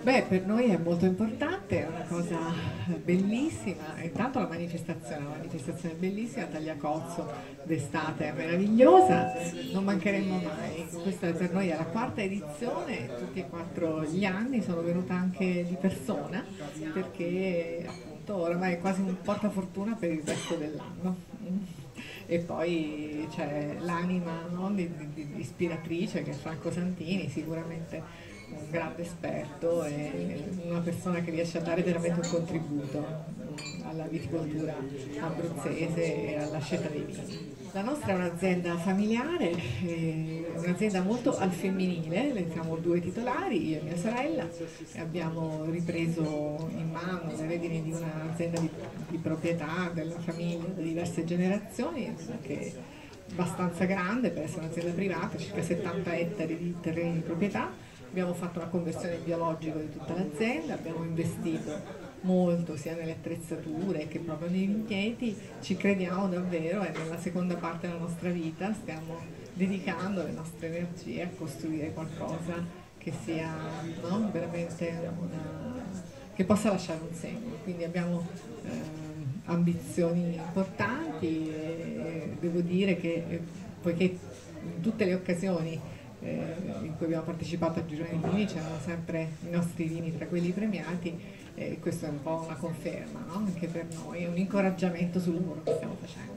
Beh, per noi è molto importante, è una cosa bellissima. Intanto la manifestazione è bellissima, Tagliacozzo d'estate è meravigliosa, non mancheremmo mai. Questa per noi è la quarta edizione, tutti e quattro gli anni, sono venuta anche di persona perché appunto oramai è quasi un portafortuna per il resto dell'anno. E poi c'è l'anima, no, di ispiratrice che è Franco Santini, sicuramente un grande esperto e una persona che riesce a dare veramente un contributo alla viticoltura abruzzese e alla scelta dei vini. La nostra è un'azienda familiare, un'azienda molto al femminile, siamo due titolari, io e mia sorella, e abbiamo ripreso in mano le redini di un'azienda di proprietà della famiglia da diverse generazioni, che è abbastanza grande per essere un'azienda privata, circa 70 ettari di terreni di proprietà. Abbiamo fatto una conversione biologica di tutta l'azienda, abbiamo investito molto sia nelle attrezzature che proprio nei vigneti, ci crediamo davvero e nella seconda parte della nostra vita stiamo dedicando le nostre energie a costruire qualcosa che sia, no, veramente che possa lasciare un segno. Quindi abbiamo ambizioni importanti e devo dire che poiché in tutte le occasioni in cui abbiamo partecipato al girone di vini c'erano sempre i nostri vini tra quelli premiati, e questo è un po' una conferma, no? Anche per noi, è un incoraggiamento sul lavoro che stiamo facendo.